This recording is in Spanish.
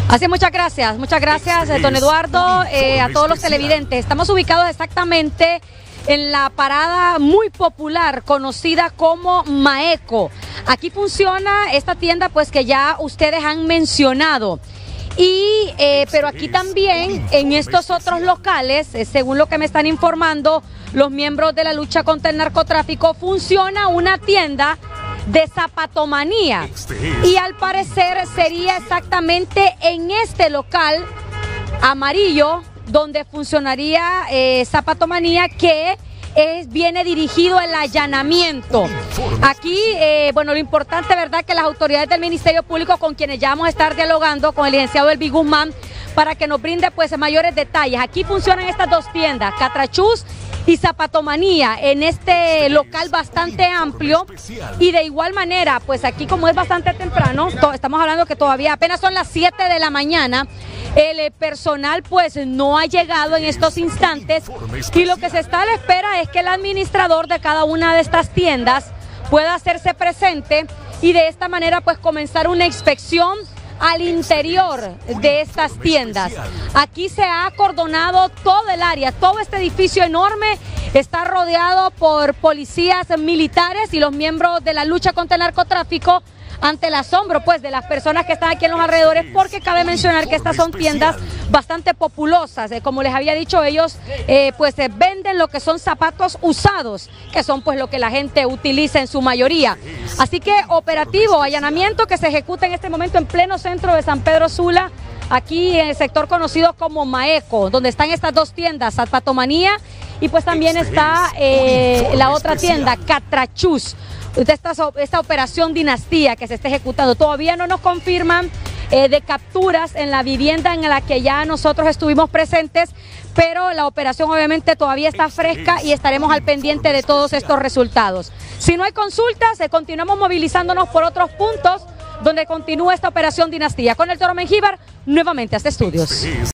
Así, muchas gracias, don Eduardo, a todos los televidentes. Estamos ubicados exactamente en la parada muy popular conocida como Maeco. Aquí funciona esta tienda pues que ya ustedes han mencionado. Pero aquí también, en estos otros locales, según lo que me están informando los miembros de la lucha contra el narcotráfico, funciona una tienda de zapatomanía. Y al parecer sería exactamente en este local amarillo donde funcionaría zapatomanía, que viene dirigido el allanamiento. Aquí, bueno, lo importante, ¿verdad?, que las autoridades del Ministerio Público, con quienes ya vamos a estar dialogando, con el licenciado Elvis Guzmán, para que nos brinde pues mayores detalles. Aquí funcionan estas dos tiendas, Catrachús y Zapatomanía, en este local bastante amplio. Y de igual manera, pues aquí, como es bastante temprano, estamos hablando que todavía apenas son las 7 de la mañana, el personal pues no ha llegado en estos instantes, y lo que se está a la espera es que el administrador de cada una de estas tiendas pueda hacerse presente y de esta manera pues comenzar una inspección al interior de estas tiendas. Aquí se ha acordonado todo el área, todo este edificio enorme está rodeado por policías militares y los miembros de la lucha contra el narcotráfico, ante el asombro pues de las personas que están aquí en los alrededores, porque cabe mencionar que estas son tiendas bastante populosas. Como les había dicho, ellos pues venden lo que son zapatos usados, que son pues lo que la gente utiliza en su mayoría. Así que operativo, allanamiento que se ejecuta en este momento en pleno centro de San Pedro Sula, aquí en el sector conocido como Maeco, donde están estas dos tiendas, Zapatomanía, y pues también está la otra tienda, Catrachús, de esta operación Dinastía que se está ejecutando. Todavía no nos confirman de capturas en la vivienda en la que ya nosotros estuvimos presentes, pero la operación obviamente todavía está fresca y estaremos al pendiente de todos estos resultados. Si no hay consultas, continuamos movilizándonos por otros puntos donde continúa esta operación Dinastía. Con el Toro Mengíbar, nuevamente hasta estudios.